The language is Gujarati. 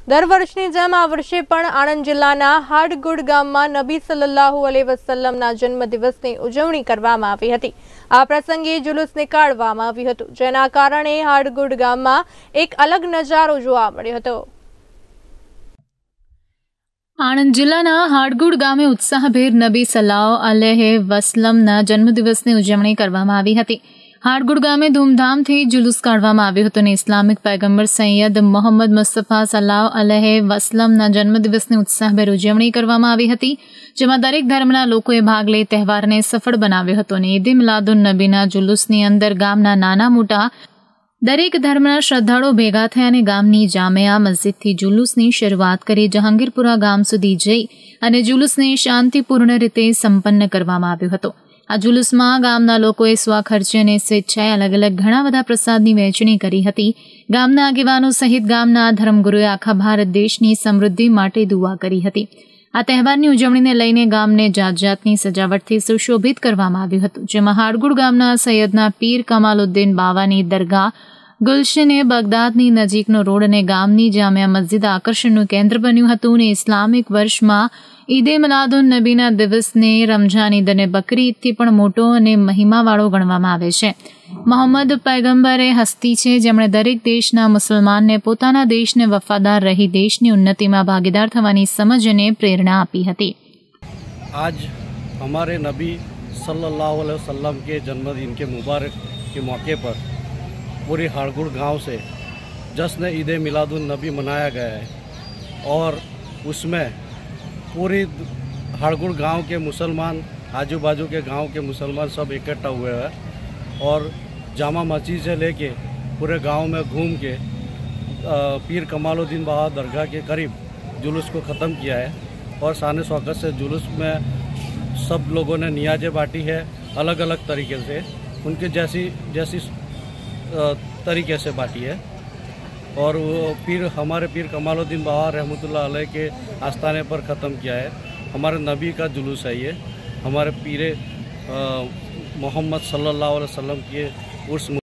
દર વર્ષની જેમ આ વર્ષે પણ આણંદ જિલ્લાના હાડગુડ ગામમાં નબી સલ્લલ્લાહુ અલૈહિ વસલ્લમના જન્મદિવસની ઉજવણી કરવામાં આવી હતી। આ પ્રસંગે જુલુસ નીકાળવામાં આવ્યું હતું, જેના કારણે હાડગુડ ગામમાં એક અલગ નજારો જોવા મળ્યો હતો। આણંદ જિલ્લાના હાડગુડ ગામે ઉત્સાહભેર નબી સલ્લલ્લાહુ અલૈહિ વસલ્લમના જન્મદિવસની ઉજવણી કરવામાં આવી હતી। હાડગુડ ગામે ધૂમધામથી જુલુસ કાઢવામાં આવ્યું હતું અને ઇસ્લામિક પૈગંબર સૈયદ મોહમ્મદ મુસ્તફા સલ્લલ્લાહુ અલૈહિ વસલ્લમના જન્મદિવસની ઉત્સાહભેર ઉજવણી કરવામાં આવી હતી, જેમાં દરેક ધર્મના લોકોએ ભાગ લઈ તહેવારને સફળ બનાવ્યો હતો અને ઈદે મિલાદુન નબીના જુલુસની અંદર ગામના નાના મોટા દરેક ધર્મના શ્રદ્ધાળુઓ ભેગા થયા અને ગામની જામિયા મસ્જિદથી જુલુસની શરૂઆત કરી જહાંગીરપુરા ગામ સુધી જઈ અને જુલુસને શાંતિપૂર્ણ રીતે સંપન્ન કરવામાં આવ્યો હતો। આ જુલુસમાં ગામના લોકોએ સ્વખર્ચે અને સ્વેચ્છાએ અલગ અલગ ઘણા બધા પ્રસાદની વહેંચણી કરી હતી। ગામના આગેવાનો સહિત ગામના ધર્મગુરુએ આખા ભારત દેશની સમૃદ્ધિ માટે દુઆ કરી હતી। આ તહેવારની ઉજવણીને લઈને ગામને જાત જાતની સજાવટથી સુશોભિત કરવામાં આવ્યું હતું, જેમાં હાડગુડ ગામના સૈયદના પીર કમાલુદ્દીન બાવાની દરગાહ, ગુલશને બગદાદની નજીકનો રોડ અને ગામની જામિયા મસ્જિદ આકર્ષણનું કેન્દ્ર બન્યું હતું અને ઇસ્લામિક વર્ષમાં ઈદે મિલાદુન નબીના દિવસને રમઝાન ઈદ અને બકરી ઈદથી પણ મોટો અને મહિમાવાળો ગણવામાં આવે છે। મોહમ્મદ પૈગંબરે હસ્તી છે જેમણે દરેક દેશના મુસલમાનને પોતાના દેશને વફાદાર રહી દેશની ઉન્નતિમાં ભાગીદાર થવાની સમજ અને પ્રેરણા આપી હતી। आज हमारे नबी सल्लल्लाहु अलैहि वसल्लम के जन्मदिन के मुबारक के मौके पर पूरी हाड़गुड़ गांव से जश्न ईद मिलादुन नबी मनाया गया है और उसमें पूरी हाड़गुड़ गांव के मुसलमान, आजू बाजू के गांव के मुसलमान सब इकट्ठा हुए हैं और जामा मस्जिद से लेके पूरे गांव में घूम के पीर कमालुद्दीन बाबा दरगाह के करीब जुलूस को ख़त्म किया है और शान शौकत से जुलूस में सब लोगों ने नियाज़ें बांटी है, अलग अलग तरीके से उनके जैसी तरीके से बांटी है। और वो हमारे पीर कमालुद्दीन बाबा रहमतुल्लाह अलैह के आस्थाने पर ख़त्म किया है। हमारे नबी का जुलूस है ये, हमारे पीर मोहम्मद सल्लल्लाहु अलैहि वसल्लम के उर्स